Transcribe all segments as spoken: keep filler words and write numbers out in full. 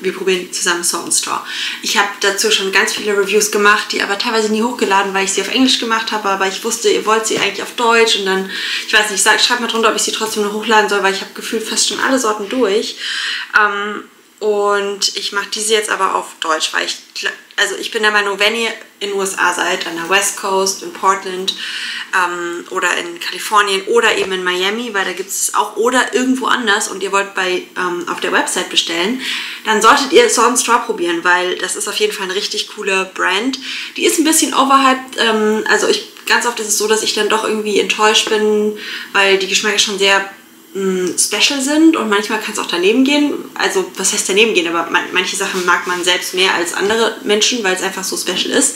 wir probieren zusammen Salt and Straw. Ich habe dazu schon ganz viele Reviews gemacht, die aber teilweise nie hochgeladen, weil ich sie auf Englisch gemacht habe, aber ich wusste, ihr wollt sie eigentlich auf Deutsch und dann, ich weiß nicht, schreibt mal drunter, ob ich sie trotzdem noch hochladen soll, weil ich habe gefühlt fast schon alle Sorten durch. Ähm, und ich mache diese jetzt aber auf Deutsch, weil ich, also ich bin der Meinung, wenn ihr in den U S A seid, an der West Coast, in Portland ähm, oder in Kalifornien oder eben in Miami, weil da gibt es auch, oder irgendwo anders und ihr wollt bei ähm, auf der Website bestellen, dann solltet ihr Salt and Straw probieren, weil das ist auf jeden Fall eine richtig coole Brand. Die ist ein bisschen overhyped, ähm, also ich, ganz oft ist es so, dass ich dann doch irgendwie enttäuscht bin, weil die Geschmäcker schon sehr special sind und manchmal kann es auch daneben gehen. Also, was heißt daneben gehen? Aber man, manche Sachen mag man selbst mehr als andere Menschen, weil es einfach so special ist.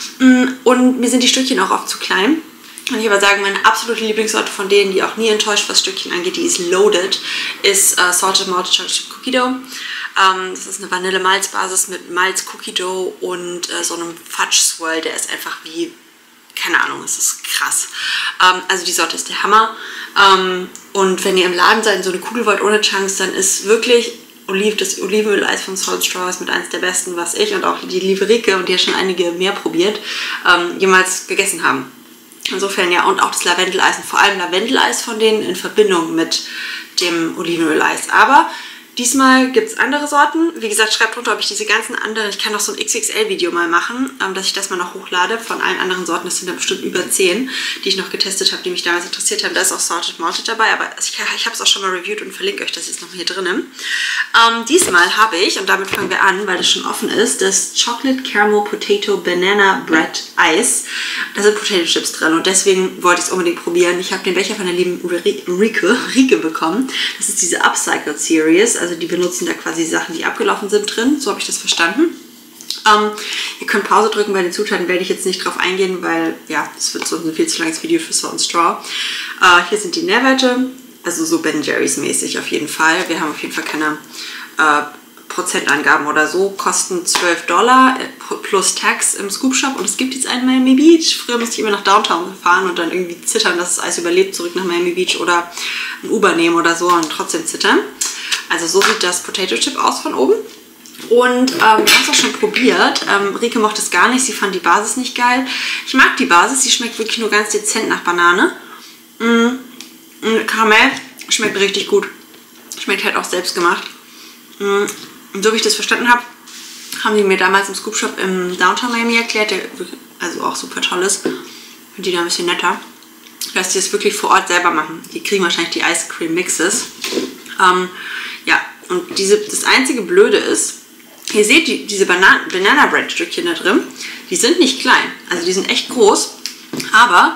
Und mir sind die Stückchen auch oft zu klein. Und ich aber sagen, meine absolute Lieblingssorte von denen, die auch nie enttäuscht, was Stückchen angeht, die ist Loaded, ist uh, Salted Malted Chocolate Cookie Dough. Um, das ist eine Vanille-Malz-Basis mit Malz-Cookie Dough und uh, so einem Fudge-Swirl, der ist einfach wie, keine Ahnung, es ist krass. Um, also die Sorte ist der Hammer. Um, und wenn ihr im Laden seid und so eine Kugel wollt ohne Chunks, dann ist wirklich Oliv, das Olivenöl-Eis von Salt and Straw ist mit eins der besten, was ich und auch die liebe Rike, und die ja schon einige mehr probiert, um, jemals gegessen haben. Insofern ja, und auch das Lavendeleis und vor allem Lavendeleis von denen in Verbindung mit dem Olivenöl-Eis. Aber diesmal gibt es andere Sorten. Wie gesagt, schreibt drunter, ob ich diese ganzen anderen, ich kann noch so ein X X L-Video mal machen, ähm, dass ich das mal noch hochlade von allen anderen Sorten. Das sind da bestimmt über zehn, die ich noch getestet habe, die mich damals interessiert haben. Da ist auch Salted Malted dabei, aber ich, ich habe es auch schon mal reviewed und verlinke euch das jetzt noch hier drinnen. Ähm, diesmal habe ich, und damit fangen wir an, weil das schon offen ist, das Chocolate Caramel Potato Banana Bread Eis. Da sind Potato Chips drin und deswegen wollte ich es unbedingt probieren. Ich habe den Becher von der lieben Rike, Rike bekommen. Das ist diese Upcycled Series, also die benutzen da quasi Sachen, die abgelaufen sind, drin. So habe ich das verstanden. Ähm, ihr könnt Pause drücken, bei den Zutaten werde ich jetzt nicht drauf eingehen, weil ja, das wird so ein viel zu langes Video für Salt and Straw. Äh, hier sind die Nährwerte, also so Ben Jerry's mäßig auf jeden Fall. Wir haben auf jeden Fall keine äh, Prozentangaben oder so. Kosten zwölf Dollar plus Tax im Scoop Shop und es gibt jetzt einen Miami Beach. Früher musste ich immer nach Downtown fahren und dann irgendwie zittern, dass das Eis überlebt, zurück nach Miami Beach oder ein Uber nehmen oder so und trotzdem zittern. Also so sieht das Potato Chip aus von oben. Und ähm, wir haben es auch schon probiert. Ähm, Rike mochte es gar nicht, sie fand die Basis nicht geil. Ich mag die Basis, die schmeckt wirklich nur ganz dezent nach Banane. Mm, Karamell schmeckt richtig gut. Schmeckt halt auch selbst gemacht. Mm, und so wie ich das verstanden habe, haben die mir damals im Scoop Shop im Downtown Miami erklärt, der also auch super toll ist. Finde die da ein bisschen netter. Dass die es wirklich vor Ort selber machen. Die kriegen wahrscheinlich die Ice Cream Mixes. Ähm, ja, und diese, das einzige Blöde ist, ihr seht die, diese Banana, Banana Bread Stückchen da drin, die sind nicht klein, also die sind echt groß, aber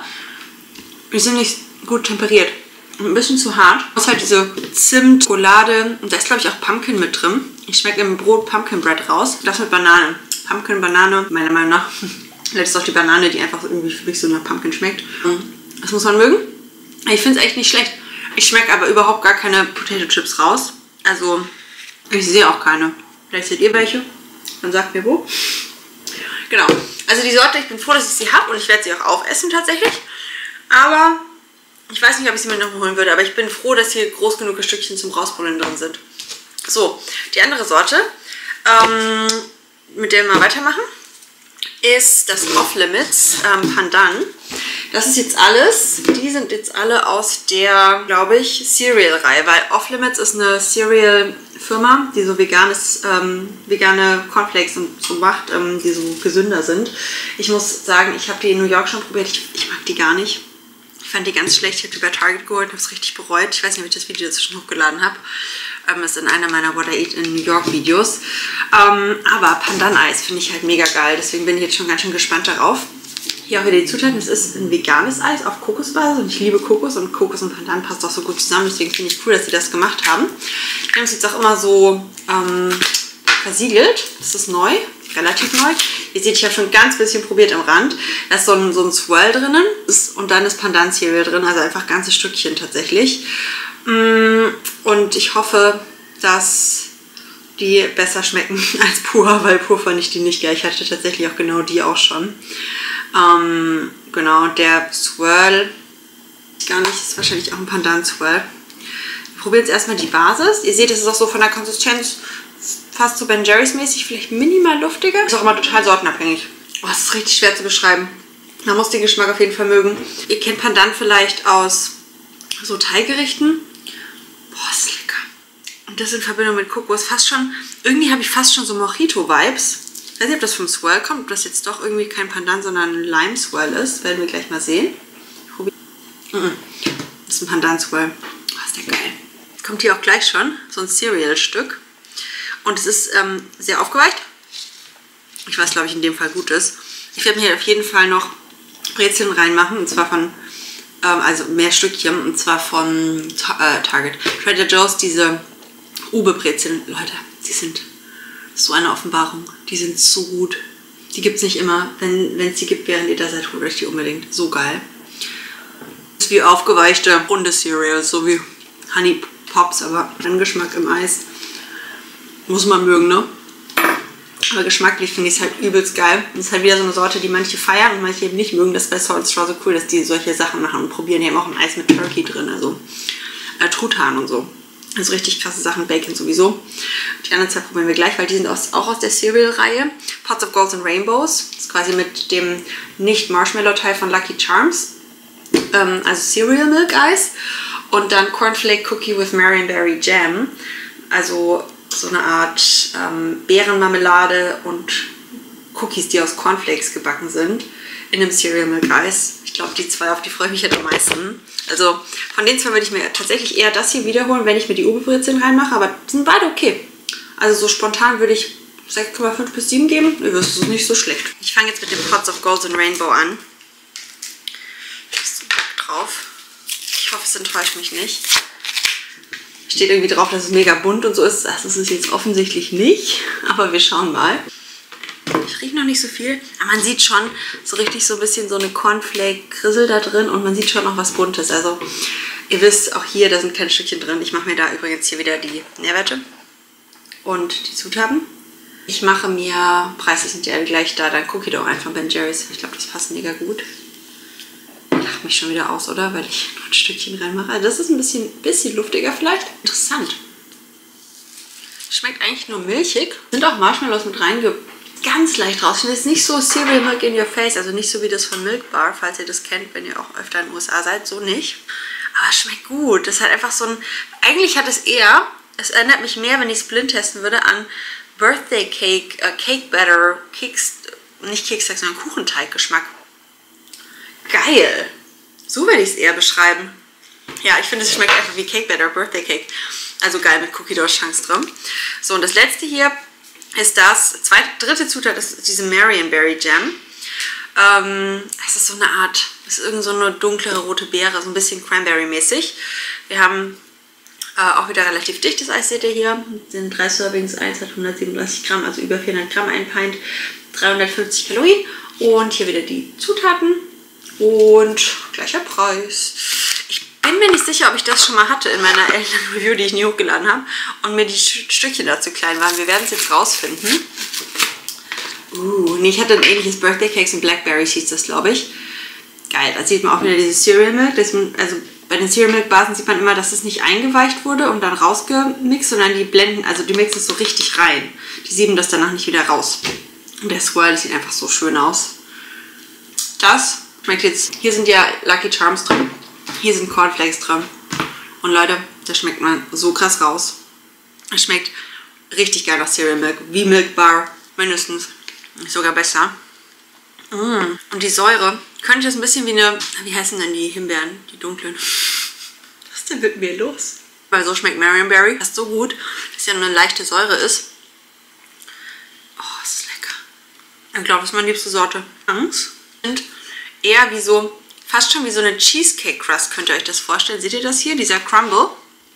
die sind nicht gut temperiert. Ein bisschen zu hart. Das ist halt diese Zimt, Schokolade und da ist glaube ich auch Pumpkin mit drin. Ich schmecke im Brot Pumpkin Bread raus. Das mit Banane. Pumpkin, Banane, meiner Meinung nach. Vielleicht ist auch die Banane, die einfach irgendwie für mich so nach Pumpkin schmeckt. Das muss man mögen. Ich finde es echt nicht schlecht. Ich schmecke aber überhaupt gar keine Potato Chips raus. Also, ich sehe auch keine. Vielleicht seht ihr welche. Dann sagt mir wo. Genau. Also die Sorte, ich bin froh, dass ich sie habe und ich werde sie auch aufessen tatsächlich. Aber ich weiß nicht, ob ich sie mir noch holen würde. Aber ich bin froh, dass hier groß genug Stückchen zum Rausbrüllen drin sind. So, die andere Sorte, ähm, mit der wir weitermachen, ist das Off Limits ähm, Pandan. Das ist jetzt alles, die sind jetzt alle aus der, glaube ich, Cereal-Reihe, weil Off Limits ist eine Cereal-Firma, die so veganes, ähm, vegane Cornflakes und so macht, ähm, die so gesünder sind. Ich muss sagen, ich habe die in New York schon probiert, ich, ich mag die gar nicht. Ich fand die ganz schlecht, ich habe die bei Target geholt und habe es richtig bereut. Ich weiß nicht, ob ich das Video dazu schon hochgeladen habe. Ähm, das ist in einer meiner What I Eat in New York Videos. Ähm, aber Pandan-Eis finde ich halt mega geil, deswegen bin ich jetzt schon ganz schön gespannt darauf. Hier auch wieder die Zutaten. Es ist ein veganes Eis auf Kokosbasis und ich liebe Kokos und Kokos und Pandan passt auch so gut zusammen. Deswegen finde ich cool, dass sie das gemacht haben. Wir haben es jetzt auch immer so ähm, versiegelt. Das ist neu, relativ neu. Ihr seht, ich habe schon ganz bisschen probiert am Rand. Da ist so ein, so ein Swirl drinnen und dann ist Pandan Cereal drin, also einfach ganze Stückchen tatsächlich. Und ich hoffe, dass die besser schmecken als pur, weil pur fand ich die nicht geil. Ich hatte tatsächlich auch genau die auch schon. Ähm, genau, der Swirl, gar nicht, ist wahrscheinlich auch ein Pandan Swirl. Wir probieren jetzt erstmal die Basis. Ihr seht, es ist auch so von der Konsistenz fast so Ben Jerry's mäßig, vielleicht minimal luftiger. Ist auch immer total sortenabhängig. Oh, das ist richtig schwer zu beschreiben. Man muss den Geschmack auf jeden Fall mögen. Ihr kennt Pandan vielleicht aus so Thai-Gerichten. Boah, ist lecker. Und das in Verbindung mit Kokos fast schon, irgendwie habe ich fast schon so Mojito-Vibes. Ich weiß nicht, ob das vom Swirl kommt, ob das jetzt doch irgendwie kein Pandan, sondern ein Lime-Swirl ist. Werden wir gleich mal sehen. Das ist ein Pandan-Swirl. Oh, ist der geil. Kommt hier auch gleich schon so ein Cereal-Stück. Und es ist ähm, sehr aufgeweicht. Ich weiß, glaube ich, in dem Fall gut ist. Ich werde mir hier auf jeden Fall noch Brezeln reinmachen. Und zwar von, ähm, also mehr Stückchen. Und zwar von Ta äh, Target. Trader Joe's, diese Ube-Brezeln. Leute, die sind so eine Offenbarung. Die sind so gut. Die gibt es nicht immer. Wenn es die gibt, während ihr da seid, holt euch die unbedingt. So geil. Das ist wie aufgeweichte runde Cereals, so wie Honey Pops, aber ein Geschmack im Eis. Muss man mögen, ne? Aber geschmacklich finde ich es halt übelst geil. Das ist halt wieder so eine Sorte, die manche feiern und manche eben nicht mögen. Das ist bei Salt and Straw so cool, dass die solche Sachen machen und probieren. Die haben auch ein Eis mit Turkey drin, also äh, Truthahn und so. Also richtig krasse Sachen, Bacon sowieso. Die anderen zwei probieren wir gleich, weil die sind aus, auch aus der Cereal-Reihe. Pots of Golds and Rainbows. Das ist quasi mit dem Nicht-Marshmallow-Teil von Lucky Charms. Ähm, also Cereal Milk Eis. Und dann Cornflake Cookie with Marionberry Jam. Also so eine Art ähm, Beerenmarmelade und Cookies, die aus Cornflakes gebacken sind. In einem Cereal Milk Eis. Ich glaube, die zwei, auf die freue ich mich halt am meisten. Also von den zwei würde ich mir tatsächlich eher das hier wiederholen, wenn ich mir die Ube-Brezeln reinmache. Aber die sind beide okay. Also so spontan würde ich sechs Komma fünf bis sieben geben. Das ist nicht so schlecht. Ich fange jetzt mit dem Pots of Golds and Rainbow an. Da ist so Bock drauf. Ich hoffe, es enttäuscht mich nicht. Steht irgendwie drauf, dass es mega bunt und so ist. Das ist es jetzt offensichtlich nicht. Aber wir schauen mal. Ich rieche noch nicht so viel, aber man sieht schon so richtig so ein bisschen so eine Cornflake-Grissel da drin und man sieht schon noch was Buntes. Also ihr wisst, auch hier, da sind keine Stückchen drin. Ich mache mir da übrigens hier wieder die Nährwerte und die Zutaten. Ich mache mir, Preise sind ja gleich da, dann Cookie Dough ein von Ben Jerry's. Ich glaube, das passt mega gut. Ich lache mich schon wieder aus, oder? Weil ich noch ein Stückchen reinmache. Also das ist ein bisschen, bisschen luftiger vielleicht. Interessant. Schmeckt eigentlich nur milchig. Sind auch Marshmallows mit reingepackt. Ganz leicht raus. Ich finde es nicht so Cereal Milk in your face, also nicht so wie das von Milk Bar, falls ihr das kennt, wenn ihr auch öfter in den U S A seid, so nicht. Aber es schmeckt gut. Das hat einfach so ein, eigentlich hat es eher, es erinnert mich mehr, wenn ich es blind testen würde, an Birthday Cake, äh, Cake Batter, Keks, nicht Keksteig, sondern Kuchenteig-Geschmack. Geil. So werde ich es eher beschreiben. Ja, ich finde, es schmeckt einfach wie Cake Batter, Birthday Cake. Also geil mit Cookie Dough Chunks drin. So, und das letzte hier ist das, zweite, dritte Zutat ist diese Marionberry Jam. Ähm, es ist so eine Art, es ist irgend so eine dunklere rote Beere, so ein bisschen Cranberry-mäßig. Wir haben äh, auch wieder relativ dichtes Eis, seht ihr hier. Das sind drei Servings, eins hat hundertsiebenunddreißig Gramm, also über vierhundert Gramm, ein Pint, dreihundertfünfzig Kalorien. Und hier wieder die Zutaten und gleicher Preis. Ich bin mir nicht sicher, ob ich das schon mal hatte in meiner Eltern-Review, die ich nie hochgeladen habe. Und mir die Stückchen da zu klein waren. Wir werden es jetzt rausfinden. Uh, nee, ich hatte ein ähnliches Birthday Cakes und Blackberries hieß das, glaube ich. Geil, da sieht man auch wieder dieses Cereal Milk. Das, also bei den Cereal Milk Basen sieht man immer, dass es nicht eingeweicht wurde und dann rausgemixt, sondern die blenden, also die mixen es so richtig rein. Die sieben das danach nicht wieder raus. Und der Swirl, das sieht einfach so schön aus. Das schmeckt jetzt, hier sind ja Lucky Charms drin. Hier sind Cornflakes drin. Und Leute, das schmeckt man so krass raus. Es schmeckt richtig geil nach Cereal Milk. Wie Milk Bar, mindestens. Sogar besser. Mm. Und die Säure, könnte jetzt ein bisschen wie eine, wie heißen denn die Himbeeren, die dunklen? Was ist denn mit mir los? Weil so schmeckt Marionberry fast so gut, dass ja nur eine leichte Säure ist. Oh, ist das lecker. Ich glaube, das ist meine liebste Sorte. Angst. Und eher wie so, fast schon wie so eine Cheesecake Crust, könnt ihr euch das vorstellen. Seht ihr das hier? Dieser Crumble.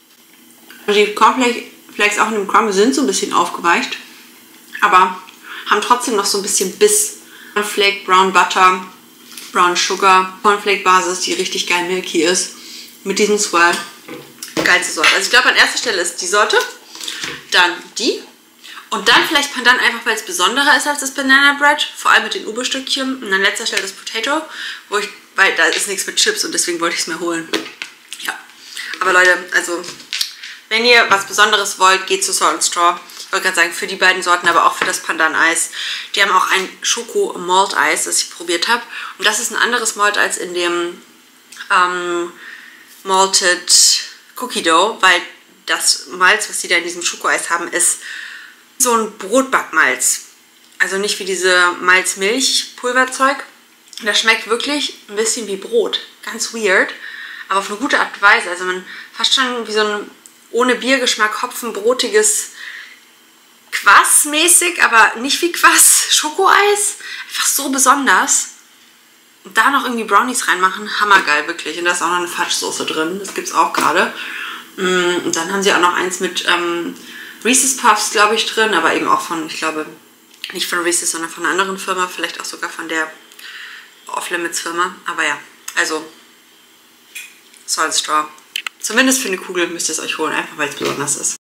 Die Cornflakes auch in dem Crumble sind so ein bisschen aufgeweicht, aber haben trotzdem noch so ein bisschen Biss. Cornflake, Brown Butter, Brown Sugar, Cornflake Basis, die richtig geil milky ist. Mit diesem Swirl. Geilste Sorte. Also ich glaube, an erster Stelle ist die Sorte, dann die und dann vielleicht Pandan, einfach weil es besonderer ist als das Banana Bread, vor allem mit den Ube-Stückchen. Und an letzter Stelle das Potato, wo ich, weil da ist nichts mit Chips und deswegen wollte ich es mir holen. Ja, aber Leute, also Wenn ihr was Besonderes wollt, geht zu Salt and Straw. Ich wollte gerade sagen, für die beiden Sorten, aber auch für das Pandan-Eis. Die haben auch ein Schoko-Malt-Eis, das ich probiert habe. Und das ist ein anderes Malt als in dem ähm, Malted Cookie Dough, weil das Malz, was die da in diesem Schokoeis haben, ist so ein Brotbackmalz. Also nicht wie diese Malz-Milch-Pulverzeug. Das schmeckt wirklich ein bisschen wie Brot. Ganz weird, aber auf eine gute Art und Weise. Also man fast schon wie so ein ohne Biergeschmack, hopfenbrotiges Quass-mäßig, aber nicht wie Quass, Schokoeis. Einfach so besonders. Und da noch irgendwie Brownies reinmachen, hammergeil, wirklich. Und da ist auch noch eine Fudge-Soße drin, das gibt es auch gerade. Und dann haben sie auch noch eins mit ähm, Reese's Puffs, glaube ich, drin, aber eben auch von, ich glaube, nicht von Reese's, sondern von einer anderen Firma, vielleicht auch sogar von der Off-Limits-Firma. Aber ja, also Salt and Straw. Zumindest für eine Kugel müsst ihr es euch holen, einfach weil es besonders ist.